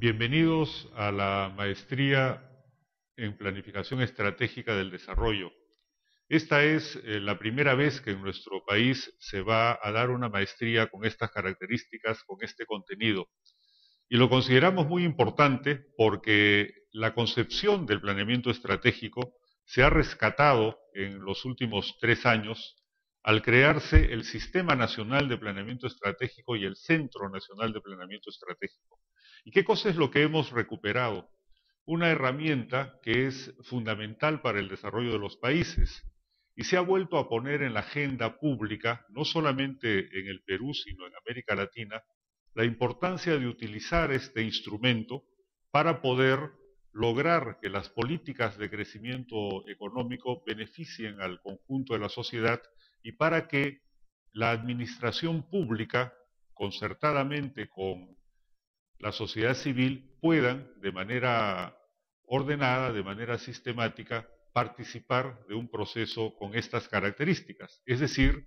Bienvenidos a la maestría en Planificación Estratégica del Desarrollo. Esta es la primera vez que en nuestro país se va a dar una maestría con estas características, con este contenido. Y lo consideramos muy importante porque la concepción del planeamiento estratégico se ha rescatado en los últimos 3 años al crearse el Sistema Nacional de Planeamiento Estratégico y el Centro Nacional de Planeamiento Estratégico. ¿Y qué cosa es lo que hemos recuperado? Una herramienta que es fundamental para el desarrollo de los países y se ha vuelto a poner en la agenda pública, no solamente en el Perú, sino en América Latina, la importancia de utilizar este instrumento para poder lograr que las políticas de crecimiento económico beneficien al conjunto de la sociedad y para que la administración pública, concertadamente con la sociedad civil, puedan de manera ordenada, de manera sistemática, participar de un proceso con estas características. Es decir,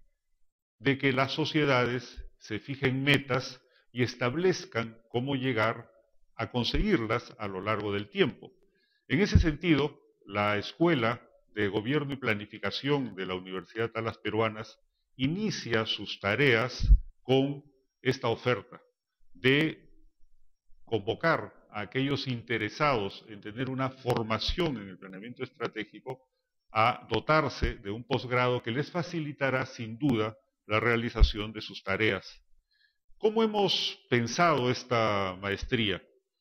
de que las sociedades se fijen metas y establezcan cómo llegar a conseguirlas a lo largo del tiempo. En ese sentido, la Escuela de Gobierno y Planificación de la Universidad Alas Peruanas inicia sus tareas con esta oferta de convocar a aquellos interesados en tener una formación en el planeamiento estratégico a dotarse de un posgrado que les facilitará sin duda la realización de sus tareas. ¿Cómo hemos pensado esta maestría?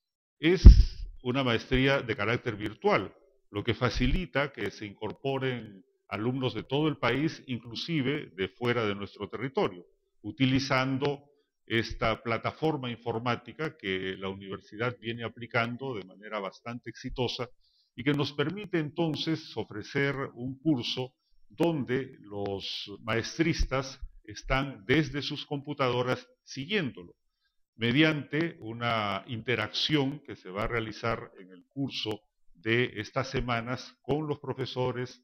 Es una maestría de carácter virtual, lo que facilita que se incorporen alumnos de todo el país, inclusive de fuera de nuestro territorio, utilizando esta plataforma informática que la universidad viene aplicando de manera bastante exitosa y que nos permite entonces ofrecer un curso donde los maestristas están desde sus computadoras siguiéndolo mediante una interacción que se va a realizar en el curso de estas semanas con los profesores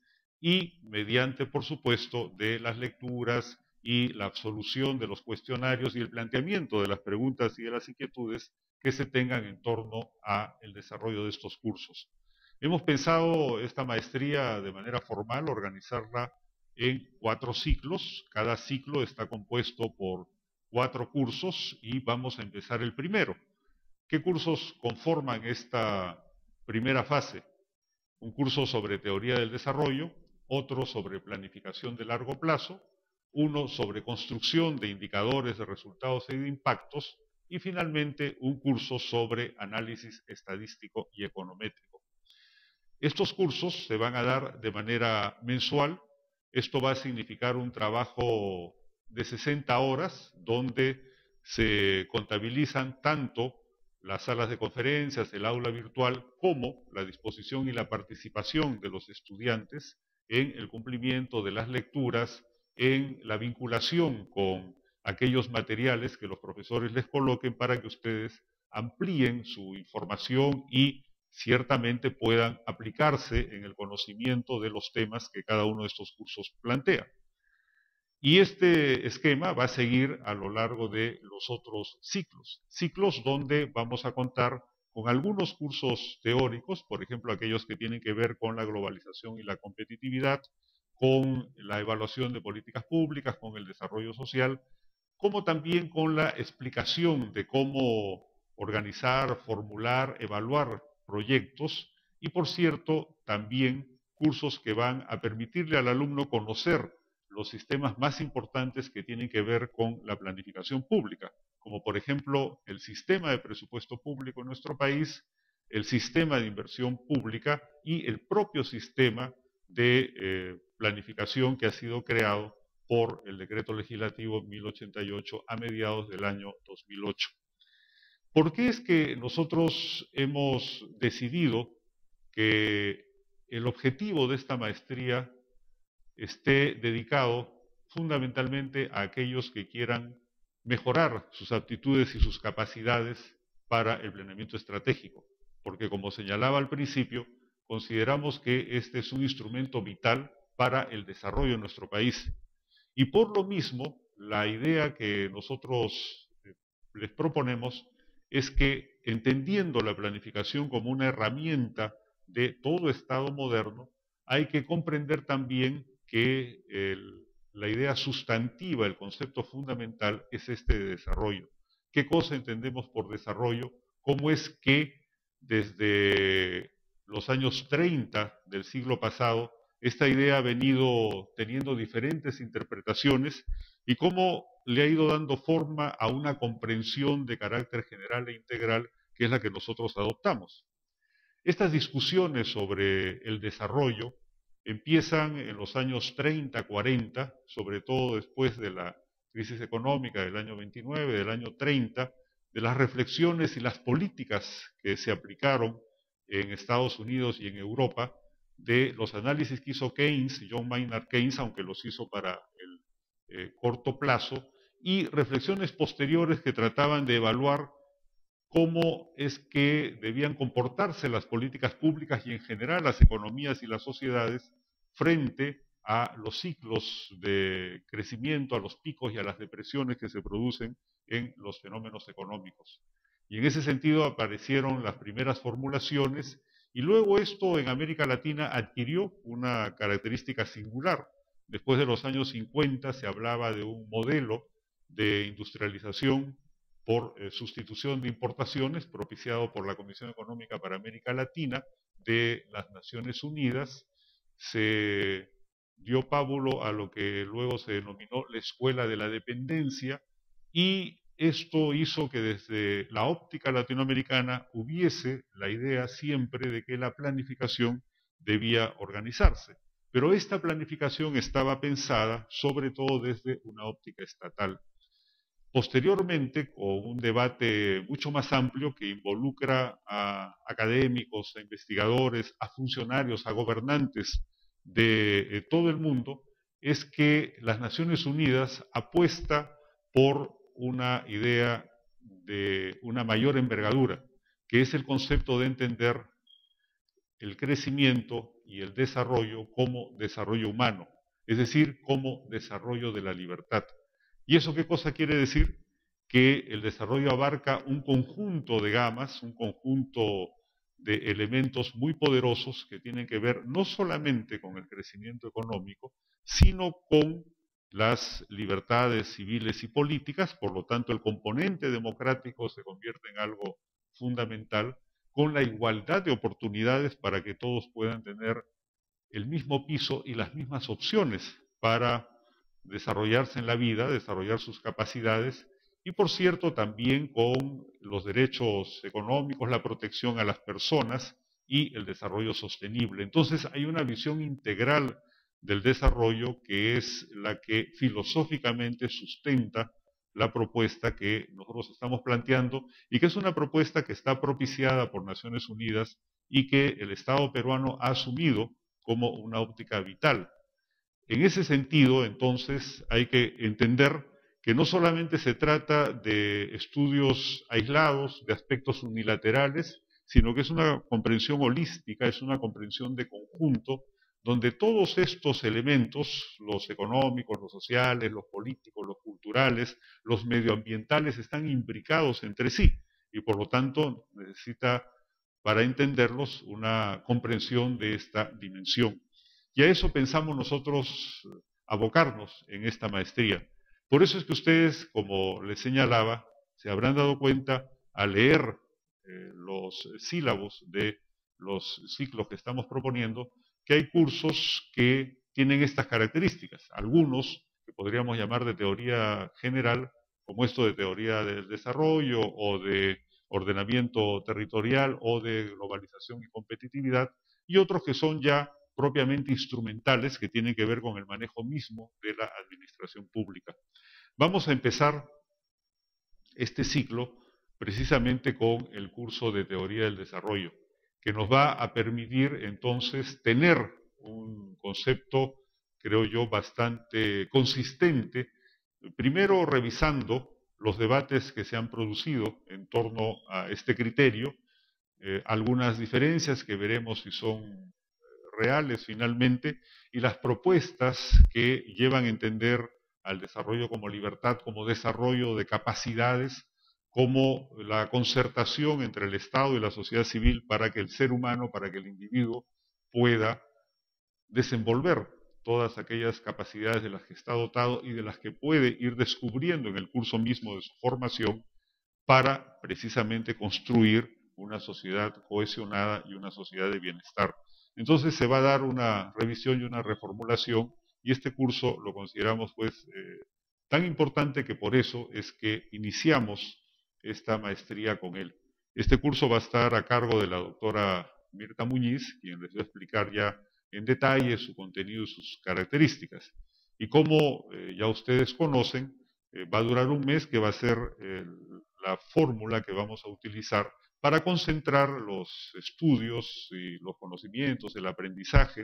y mediante, por supuesto, de las lecturas y la absolución de los cuestionarios y el planteamiento de las preguntas y de las inquietudes que se tengan en torno al desarrollo de estos cursos. Hemos pensado esta maestría de manera formal, organizarla en 4 ciclos. Cada ciclo está compuesto por 4 cursos y vamos a empezar el primero. ¿Qué cursos conforman esta primera fase? Un curso sobre teoría del desarrollo, otro sobre planificación de largo plazo, uno sobre construcción de indicadores de resultados y de impactos, y finalmente un curso sobre análisis estadístico y econométrico. Estos cursos se van a dar de manera mensual. Esto va a significar un trabajo de 60 horas, donde se contabilizan tanto las salas de conferencias, el aula virtual, como la disposición y la participación de los estudiantes en el cumplimiento de las lecturas, en la vinculación con aquellos materiales que los profesores les coloquen para que ustedes amplíen su información y ciertamente puedan aplicarse en el conocimiento de los temas que cada uno de estos cursos plantea. Y este esquema va a seguir a lo largo de los otros ciclos donde vamos a contar con algunos cursos teóricos, por ejemplo, aquellos que tienen que ver con la globalización y la competitividad, con la evaluación de políticas públicas, con el desarrollo social, como también con la explicación de cómo organizar, formular, evaluar proyectos y, por cierto, también cursos que van a permitirle al alumno conocer los sistemas más importantes que tienen que ver con la planificación pública, como por ejemplo el sistema de presupuesto público en nuestro país, el sistema de inversión pública y el propio sistema de planificación que ha sido creado por el decreto legislativo 1088 a mediados del año 2008. ¿Por qué es que nosotros hemos decidido que el objetivo de esta maestría esté dedicado fundamentalmente a aquellos que quieran mejorar sus aptitudes y sus capacidades para el planeamiento estratégico? Porque, como señalaba al principio, consideramos que este es un instrumento vital para el desarrollo de nuestro país. Y por lo mismo, la idea que nosotros les proponemos es que entendiendo la planificación como una herramienta de todo Estado moderno, hay que comprender también que la idea sustantiva, el concepto fundamental es este de desarrollo. ¿Qué cosa entendemos por desarrollo? ¿Cómo es que desde los años 30 del siglo pasado esta idea ha venido teniendo diferentes interpretaciones y cómo le ha ido dando forma a una comprensión de carácter general e integral que es la que nosotros adoptamos? Estas discusiones sobre el desarrollo empiezan en los años 30, 40, sobre todo después de la crisis económica del año 29, del año 30, de las reflexiones y las políticas que se aplicaron en Estados Unidos y en Europa, de los análisis que hizo Keynes, John Maynard Keynes, aunque los hizo para el corto plazo, y reflexiones posteriores que trataban de evaluar cómo es que debían comportarse las políticas públicas y en general las economías y las sociedades frente a los ciclos de crecimiento, a los picos y a las depresiones que se producen en los fenómenos económicos. Y en ese sentido aparecieron las primeras formulaciones y luego esto en América Latina adquirió una característica singular. Después de los años 50 se hablaba de un modelo de industrialización por sustitución de importaciones propiciado por la Comisión Económica para América Latina de las Naciones Unidas. Se dio pábulo a lo que luego se denominó la Escuela de la Dependencia y esto hizo que desde la óptica latinoamericana hubiese la idea siempre de que la planificación debía organizarse. Pero esta planificación estaba pensada sobre todo desde una óptica estatal. Posteriormente, con un debate mucho más amplio que involucra a académicos, a investigadores, a funcionarios, a gobernantes de todo el mundo, es que las Naciones Unidas apuesta por una idea de una mayor envergadura, que es el concepto de entender el crecimiento y el desarrollo como desarrollo humano, es decir, como desarrollo de la libertad. ¿Y eso qué cosa quiere decir? Que el desarrollo abarca un conjunto de gamas, un conjunto de elementos muy poderosos que tienen que ver no solamente con el crecimiento económico, sino con las libertades civiles y políticas. Por lo tanto, el componente democrático se convierte en algo fundamental, con la igualdad de oportunidades para que todos puedan tener el mismo piso y las mismas opciones para desarrollarse en la vida, desarrollar sus capacidades y, por cierto, también con los derechos económicos, la protección a las personas y el desarrollo sostenible. Entonces hay una visión integral del desarrollo que es la que filosóficamente sustenta la propuesta que nosotros estamos planteando y que es una propuesta que está propiciada por Naciones Unidas y que el Estado peruano ha asumido como una óptica vital. En ese sentido, entonces, hay que entender que no solamente se trata de estudios aislados, de aspectos unilaterales, sino que es una comprensión holística, es una comprensión de conjunto, donde todos estos elementos, los económicos, los sociales, los políticos, los culturales, los medioambientales, están imbricados entre sí y por lo tanto necesita, para entenderlos, una comprensión de esta dimensión. Y a eso pensamos nosotros abocarnos en esta maestría. Por eso es que ustedes, como les señalaba, se habrán dado cuenta al leer los sílabos de los ciclos que estamos proponiendo, que hay cursos que tienen estas características. Algunos que podríamos llamar de teoría general, como esto de teoría del desarrollo o de ordenamiento territorial o de globalización y competitividad, y otros que son ya propiamente instrumentales que tienen que ver con el manejo mismo de la administración pública. Vamos a empezar este ciclo precisamente con el curso de Teoría del Desarrollo, que nos va a permitir entonces tener un concepto, creo yo, bastante consistente, primero revisando los debates que se han producido en torno a este criterio, algunas diferencias que veremos si son reales finalmente, y las propuestas que llevan a entender al desarrollo como libertad, como desarrollo de capacidades como la concertación entre el Estado y la sociedad civil para que el ser humano, para que el individuo pueda desenvolver todas aquellas capacidades de las que está dotado y de las que puede ir descubriendo en el curso mismo de su formación para precisamente construir una sociedad cohesionada y una sociedad de bienestar. Entonces se va a dar una revisión y una reformulación, y este curso lo consideramos pues tan importante que por eso es que iniciamos esta maestría con él. Este curso va a estar a cargo de la doctora Mirta Muñiz, quien les va a explicar ya en detalle su contenido y sus características. Y como ya ustedes conocen, va a durar un mes, que va a ser la fórmula que vamos a utilizar para concentrar los estudios y los conocimientos, el aprendizaje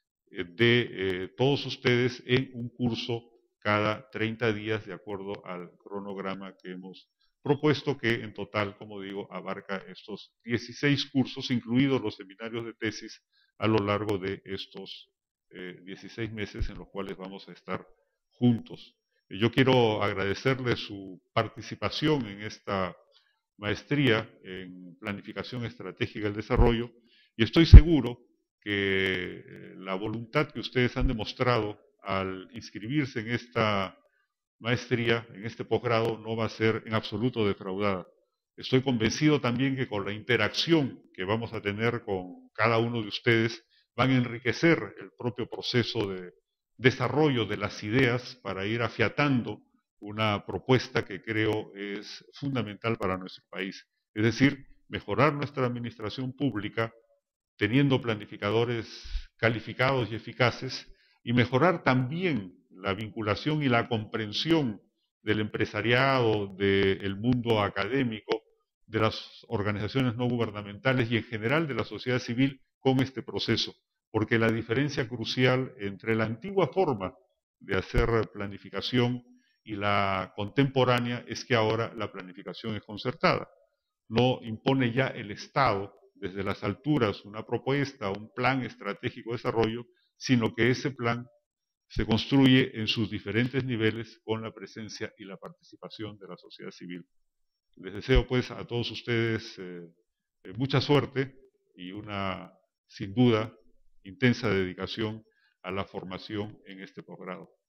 de todos ustedes en un curso cada 30 días de acuerdo al cronograma que hemos propuesto, que en total, como digo, abarca estos 16 cursos, incluidos los seminarios de tesis, a lo largo de estos 16 meses en los cuales vamos a estar juntos. Yo quiero agradecerle su participación en esta maestría en Planificación Estratégica del Desarrollo, y estoy seguro que la voluntad que ustedes han demostrado al inscribirse en esta maestría, en este posgrado, no va a ser en absoluto defraudada. Estoy convencido también que con la interacción que vamos a tener con cada uno de ustedes van a enriquecer el propio proceso de desarrollo de las ideas para ir afiatando una propuesta que creo es fundamental para nuestro país. Es decir, mejorar nuestra administración pública teniendo planificadores calificados y eficaces, y mejorar también la vinculación y la comprensión del empresariado, del mundo académico, de las organizaciones no gubernamentales y en general de la sociedad civil con este proceso, porque la diferencia crucial entre la antigua forma de hacer planificación y la contemporánea es que ahora la planificación es concertada. No impone ya el Estado desde las alturas una propuesta, un plan estratégico de desarrollo, sino que ese plan se construye en sus diferentes niveles con la presencia y la participación de la sociedad civil. Les deseo pues a todos ustedes mucha suerte y una, sin duda, intensa dedicación a la formación en este posgrado.